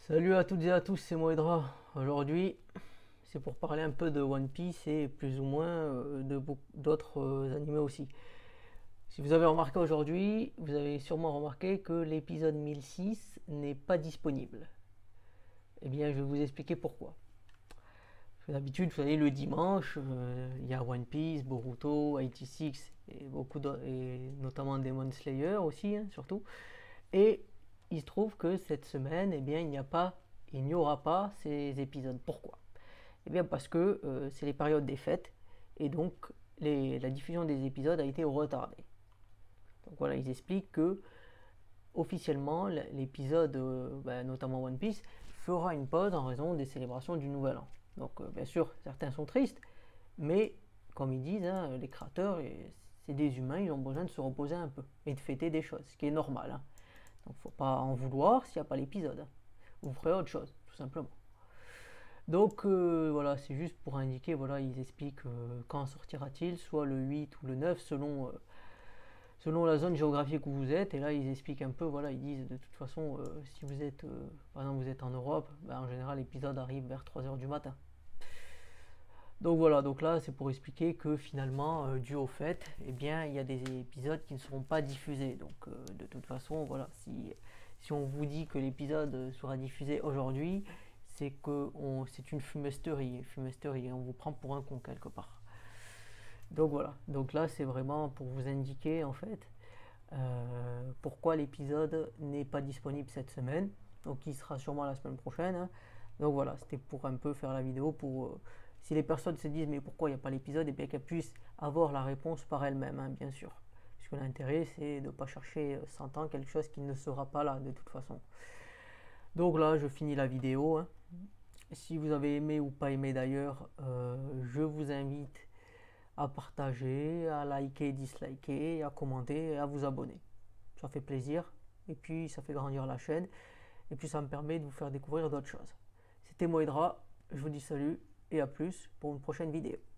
Salut à toutes et à tous, c'est Moedra. Aujourd'hui, c'est pour parler un peu de One Piece et plus ou moins de beaucoup d'autres animés aussi. Si vous avez remarqué aujourd'hui, vous avez sûrement remarqué que l'épisode 1006 n'est pas disponible. Eh bien, je vais vous expliquer pourquoi. D'habitude, vous savez, le dimanche, il y a One Piece, Boruto, 86 et beaucoup d'autres, et notamment Demon Slayer aussi, hein, surtout. Et il se trouve que cette semaine, eh bien, il n'y aura pas ces épisodes. Pourquoi? Eh bien, parce que c'est les périodes des fêtes et donc la diffusion des épisodes a été retardée. Donc voilà, ils expliquent que officiellement l'épisode, notamment One Piece, fera une pause en raison des célébrations du Nouvel An. Donc bien sûr, certains sont tristes, mais comme ils disent, hein, les créateurs, c'est des humains, ils ont besoin de se reposer un peu et de fêter des choses, ce qui est normal, hein. Donc faut pas en vouloir s'il n'y a pas l'épisode, hein. Vous ferez autre chose, tout simplement. Donc voilà, c'est juste pour indiquer, voilà, ils expliquent quand sortira-t-il, soit le 8 ou le 9 selon la zone géographique où vous êtes. Et là, ils expliquent un peu, voilà, ils disent de toute façon, si vous êtes, par exemple, vous êtes en Europe, ben, en général, l'épisode arrive vers 3 heures du matin. Donc voilà, donc là, c'est pour expliquer que finalement, dû au fait, eh bien, il y a des épisodes qui ne seront pas diffusés. Donc de toute façon, voilà, si on vous dit que l'épisode sera diffusé aujourd'hui, c'est une fumisterie, on vous prend pour un con quelque part. Donc voilà, donc là c'est vraiment pour vous indiquer en fait pourquoi l'épisode n'est pas disponible cette semaine, donc il sera sûrement la semaine prochaine, hein. Donc voilà, c'était pour un peu faire la vidéo pour si les personnes se disent mais pourquoi il n'y a pas l'épisode, et bien qu'elles puissent avoir la réponse par elles-mêmes, hein, bien sûr. Puisque l'intérêt c'est de ne pas chercher 100 ans quelque chose qui ne sera pas là de toute façon. Donc là je finis la vidéo, hein. Si vous avez aimé ou pas aimé d'ailleurs, je vous invite à partager, à liker, disliker, à commenter et à vous abonner. Ça fait plaisir et puis ça fait grandir la chaîne et puis ça me permet de vous faire découvrir d'autres choses. C'était Moedra, je vous dis salut et à plus pour une prochaine vidéo.